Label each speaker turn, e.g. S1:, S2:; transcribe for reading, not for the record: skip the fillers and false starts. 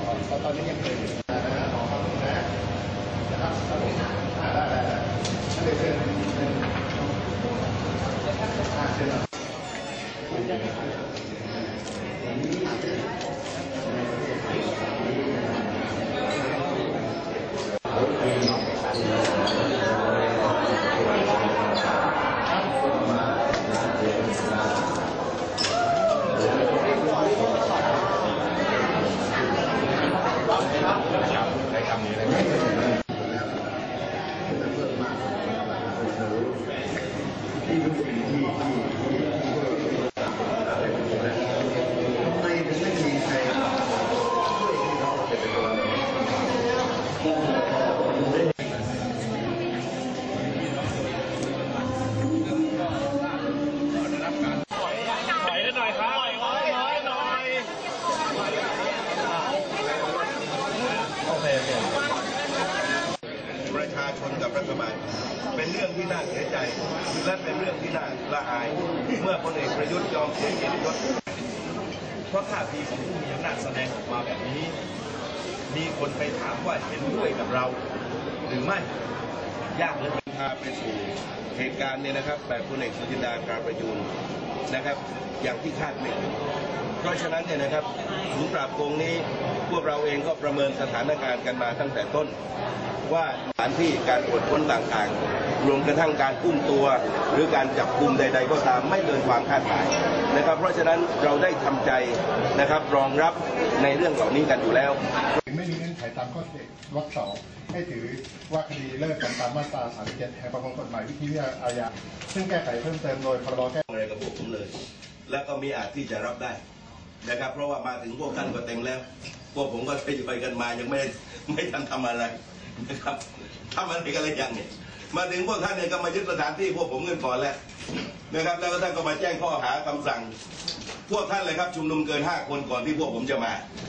S1: ตอนนี้ยังเป็นอยู่นะขอความรู้นะครับตอนนี้ได้เชิญเชิญ
S2: ประชาชนกับรัฐบาลเป็นเรื่องที่น่าเสียใจและเป็นเรื่องที่น่าละอายเมื่อพลเอกประยุทธ์ยอมเสียเกียรติยศเพราะท่าทีของผู้มีอำนาจแสดงออกมาแบบนี้มีคนไปถามว่าเห็นด้วยกับเราหรือไม่ยากเลยพาไปสู่เหตุการณ์เนี่ยนะครับแบบพลเอกสุจินดาคราประยูรนะครับอย่างที่คาดไม่ถึงเพราะฉะนั้นเนี่ยนะครับศูนย์ปราบโกงนี้พวกเราเองก็ประเมินสถานการณ์กันมาตั้งแต่ต้นว่าสถานที่การตรวจค้นต่างๆรวมกระทั่งการอุ้มตัวหรือการจับกุมใดๆก็ตามไม่เกินความคาดหมายนะครับเพราะฉะนั้นเราได้ทำใจนะครับรองรับในเรื่องเหล่านี้กันอยู่แล้ว
S1: ไม่มีเงื่อนไขตามข้อวรรค 2ให้ถือว่าคดีเลิกกันตามมาตรา 37 แห่งประมวลกฎหมายวิธีอาญาซึ่งแก้ไขเพิ่มเติมโดยพรบแก้
S2: อะไรกับพวกผมเลยและก็มีอาจที่จะรับได้นะครับเพราะว่ามาถึงพวกท่านก็เต็มแล้วพวกผมก็ไปกันมายังไม่ทันทำอะไรนะครับทำอะไรกันอะไรอย่างเนี่ยมาถึงพวกท่านเนี่ยก็มายึดสถานที่พวกผมเงินก่อนแล้วนะครับแล้วก็ท่านก็มาแจ้งข้อหาคำสั่งพวกท่านเลยครับชุมนุมเกิน5 คนก่อนที่พวกผมจะมา